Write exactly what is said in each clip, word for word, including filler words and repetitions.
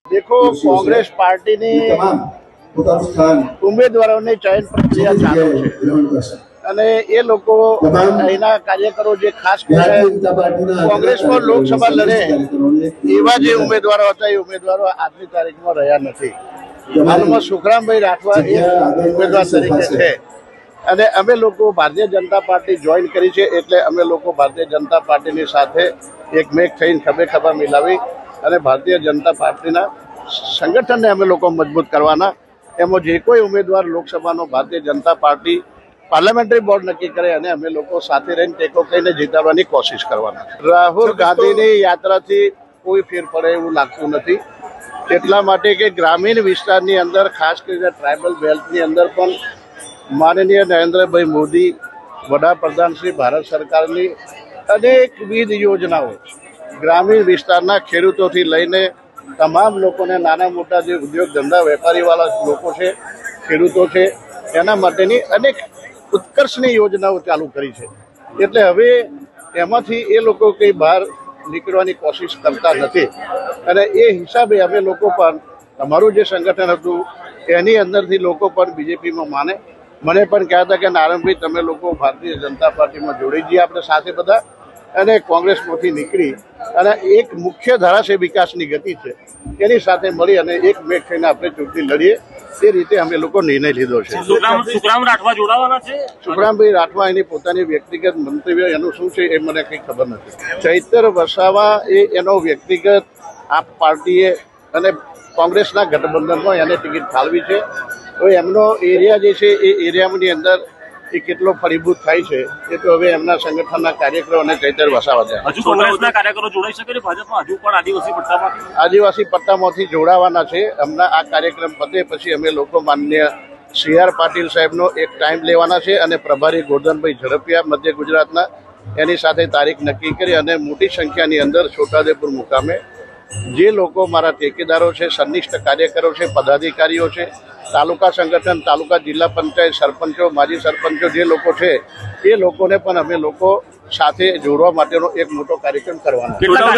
देखो कांग्रेस पार्टी ने उम्मीदवारों ने चयन प्रक्रिया चालू है અને એ લોકો એના કાર્યકરો જે ખાસ કરીને કોંગ્રેસમાં લોકસભા લડે એવા જે ઉમેદવારો હતા એ ઉમેદવારો આજની તારીખમાં રહ્યા નથી. હાલમાં સુખરામભાઈ રાઠવા એ ઉમેદવાર તરીકે છે અને અમે લોકો ભારતીય જનતા પાર્ટી જોઈન કરી છે એટલે અમે લોકો ભારતીય જનતા પાર્ટીની સાથે એકમેક થઈને ખભે ખભા મિલાવી અને ભારતીય જનતા પાર્ટીના સંગઠનને અમે લોકો મજબૂત કરવાના. એમાં જે કોઈ ઉમેદવાર લોકસભાનો Bharatiya Janata party parliamentary board નક્કી કરે અને અમે લોકો સાથે રહીને ટેકો કરીને જીતાડવાની કોશિશ કરવાના. રાહુલ ગાંધીની યાત્રાથી કોઈ ફેર પડે એવું લાગતું નથી, એટલા માટે કે ગ્રામીણ વિસ્તારની અંદર ખાસ કરીને ટ્રાઇબલ બેલ્ટની અંદર પણ માનનીય નરેન્દ્રભાઈ મોદી વડાપ્રધાન શ્રી ભારત સરકારની અનેકવિધ યોજનાઓ ગ્રામીણ વિસ્તારના ખેડૂતોથી લઈને તમામ લોકોને નાના મોટા જે ઉદ્યોગ ધંધા વેપારીવાળા લોકો છે, ખેડૂતો છે, એના માટેની અનેક ઉત્કર્ષની યોજનાઓ ચાલુ કરી છે. એટલે હવે એમાંથી એ લોકો કંઈ બહાર નીકળવાની કોશિશ કરતા નથી અને એ હિસાબે અમે લોકો પણ અમારું જે સંગઠન હતું એની અંદરથી લોકો પણ બીજેપીમાં માને. મને પણ કહેતા હતા કે નારાયણભાઈ તમે લોકો ભારતીય જનતા પાર્ટીમાં જોડી જઈએ આપણે સાથે બધા અને કોંગ્રેસમાંથી નીકળી અને એક મુખ્ય ધારા છે વિકાસની ગતિ છે એની સાથે મળી અને એક મેક થઈને આપણે ચૂંટણી લડીએ એ રીતે અમે લોકો નિર્ણય લીધો છે. સુખરામ રાઠવા જોડાવાના છે. સુખરામભાઈ રાઠવા એની પોતાની વ્યક્તિગત મંતવ્ય એનું શું છે એ મને કંઈ ખબર નથી. ચૈતર વસાવા એ એનો વ્યક્તિગત આપ પાર્ટીએ અને કોંગ્રેસના ગઠબંધનમાં એને ટિકિટ ફાળવી છે. હવે એમનો એરિયા જે છે એ એરિયાની અંદર એ કેટલો ફળીભૂત થાય છે એ તો હવે એમના સંગઠનના કાર્યકરો અને ચૈતર વસાવા છે. હજુ કોંગ્રેસના કાર્યકરો જોડાઈ શકે ને ભાજપમાં? હજુ પણ આદિવાસી પટ્ટામાંથી આદિવાસી પટ્ટામાંથી જોડાવાના છે. હમણાં આ કાર્યક્રમ પતે પછી અમે લોકો માન્ય સી આર પાટીલ સાહેબનો એક ટાઈમ લેવાના છે અને પ્રભારી ગોરધનભાઈ ઝડપિયા મધ્ય ગુજરાતના એની સાથે તારીખ નક્કી કરી અને મોટી સંખ્યાની અંદર છોટાઉદેપુર મુકામે જે લોકો મારા ઠેકેદારો છે, સંનિષ્ઠ કાર્યકરો છે, પદાધિકારીઓ છે, તાલુકા સંગઠન, તાલુકા જિલ્લા પંચાયત સરપંચો, માજી સરપંચો જે લોકો છે એ લોકોને પણ અમે લોકો સાથે જોડવા માટેનો એક મોટો કાર્યક્રમ કરવાનો.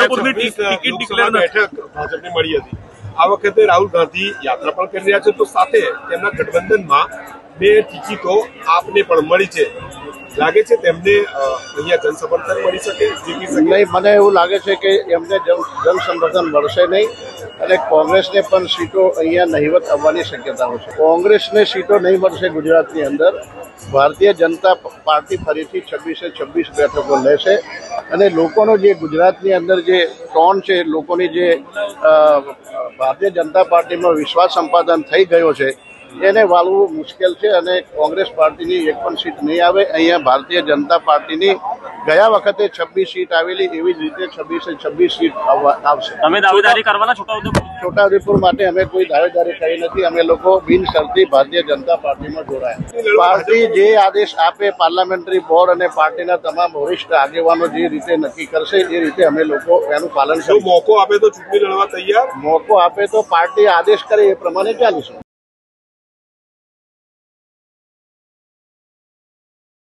ભાજપને મળી હતી આ વખતે રાહુલ ગાંધી યાત્રા પણ કરી રહ્યા છે તો સાથે તેમના ગઠબંધનમાં બે ટિકિટો આપને પણ મળી છે. લાગે છે તેમને અહીંયા જનસમર્થન મળી શકે? નહીં, મને એવું લાગે છે કે એમને જન સમર્થન મળશે નહીં અને કોંગ્રેસને પણ સીટો અહીંયા નહીવત આવવાની શક્યતાઓ છે. કોંગ્રેસને સીટો નહીં મળશે ગુજરાતની અંદર. ભારતીય જનતા પાર્ટી ફરીથી છવ્વીસે છવ્વીસ બેઠકો લેશે અને લોકોનો જે ગુજરાતની અંદર જે ટોન છે, લોકોની જે ભારતીય જનતા પાર્ટીમાં વિશ્વાસ સંપાદન થઈ ગયો છે એને વાળવું મુશ્કેલ છે અને કોંગ્રેસ પાર્ટીની એક પણ સીટ નહીં આવે. અહીંયા ભારતીય જનતા પાર્ટીની ગયા વખતે છવ્વીસ સીટ આવેલી એવી જ રીતે છવ્વીસે છવ્વીસ સીટ આવશે. તમે દાવેદારી કરવાના છોટાઉદેપુર? છોટાઉદેપુર માટે અમે કોઈ દાવેદારી કરી નથી. અમે લોકો બિનશરતી ભારતીય જનતા પાર્ટીમાં જોડાયા. પાર્ટી જે આદેશ આપે, પાર્લામેન્ટરી બોર્ડ અને પાર્ટીના તમામ વરિષ્ઠ આગેવાનો જે રીતે નક્કી કરશે એ રીતે અમે લોકો એનું પાલન કરીશું. મોકો આપે તો ચૂંટણી લડવા તૈયાર? મોકો આપે તો પાર્ટી આદેશ કરે એ પ્રમાણે ચાલીશું.